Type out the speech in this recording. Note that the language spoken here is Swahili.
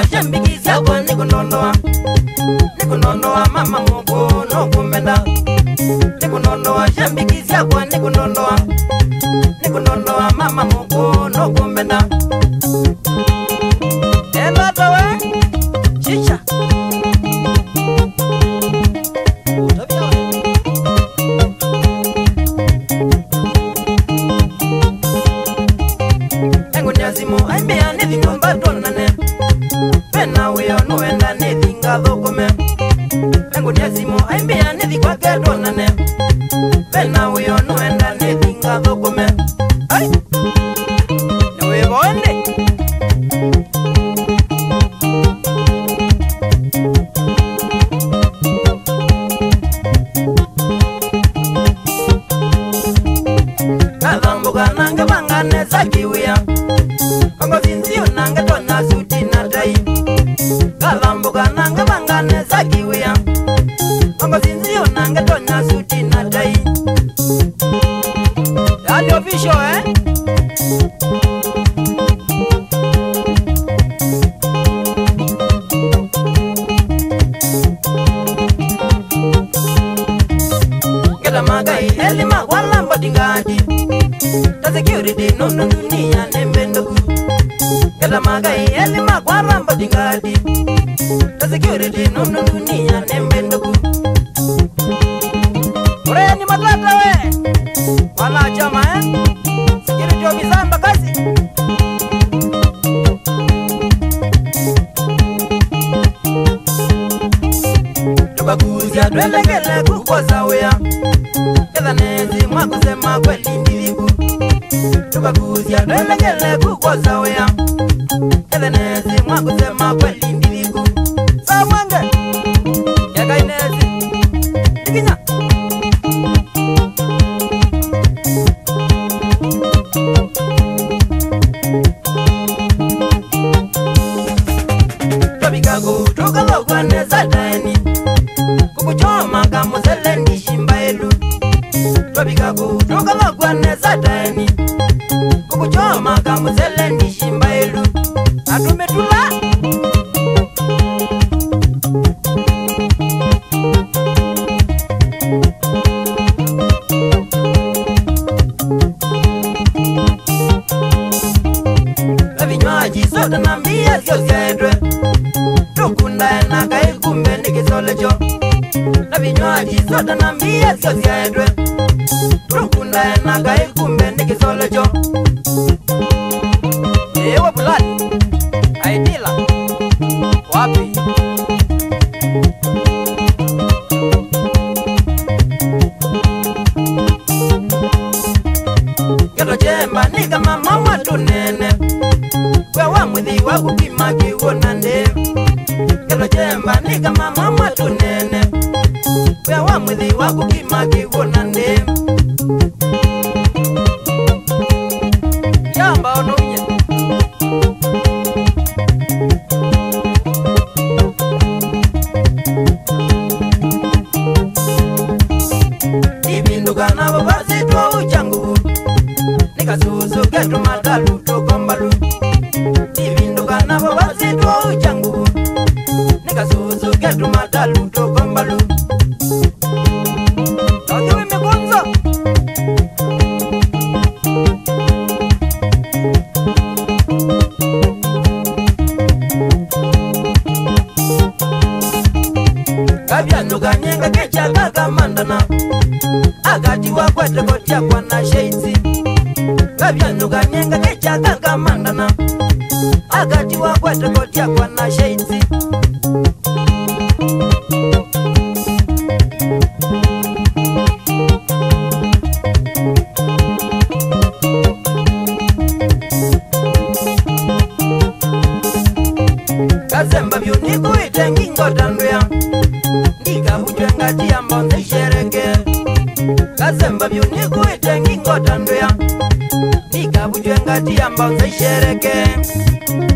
Kundondoa jambikizia kwa ni kundondoa. Ni kundondoa mama moko no kumbenda. Ni kundondoa jambikizia kwa ni kundondoa. Ni kundondoa mama moko no kumbenda. Enda tawe chicha. Aimbea ni ngomba tonane. Pena weo nuenda ni thinga thokome. Pengu nyazimo aimbea ni kwake tonane. Pena weo nuenda ni thinga thokome. Ai niwe bonde. Kadhambuka nange bangane sakiwia. Kongo zinzio nange tona suti na dai. Kadhambuka nange bangane sakiwia. Kongo zinzio nange tona suti na dai. Dali official Gela magai elima wala mbadingadi. The security no dunia nembendoku. Gela magai elima wala mbadingadi. The security no dunia nembendoku. Ore ni matata we. Wala chama security obisamba kasi. Tukakuzia twelekele kukoza wea. Nezi mwakusema kweli ndiliku. Tukakuzia twelekele kukoza wea. Nezi mwakusema kweli ndiliku. Saa mwenge Yaka inezi Ikinya Tobikaku tukaloku neza daini. Kukuchoma kama zelendi shimba elu. Tobikaku tukaloku neza daini. Kukuchoma kama zelendi shimba elu. Atumetula Vinywaji soda na mbia sio zedwe. Tukunda na kai kumbe nikisolecho. Na vinywaji soda na mbia sio zedwe. Tukunda na kai kumbe nikisolecho. Ewa bulani Aidila wapi? Gelo jemba ni kama mama tunene. Wewe mwithi wa kupima kiwona nde. Gelo jemba ni kama mama tunene. Wewe mwithi wa kupima kiwona nde. Yamba onuye Ibindukana babazi twa uchangu. Nikasusu ketu matalu tokombalu. Ibindukana babazi twa uchangu. Nikasusu ketu matalu tokombalu. Tokiwe mikunzo Kabyanuka nyenga kecha kaka mandana. Agati wakwete kotia kwa na sheitsi. Kabyanuka nyenga kecha kaka mandana. Agati wakwete kotia kwa na sheitsi. Kazemba vyuniku itengi ngotandwea. Ndika hujwenga tia mbonze shereke. Kazemba vyuniku itengi ngotandwea. Ndika hujwenga tia mbonze shereke.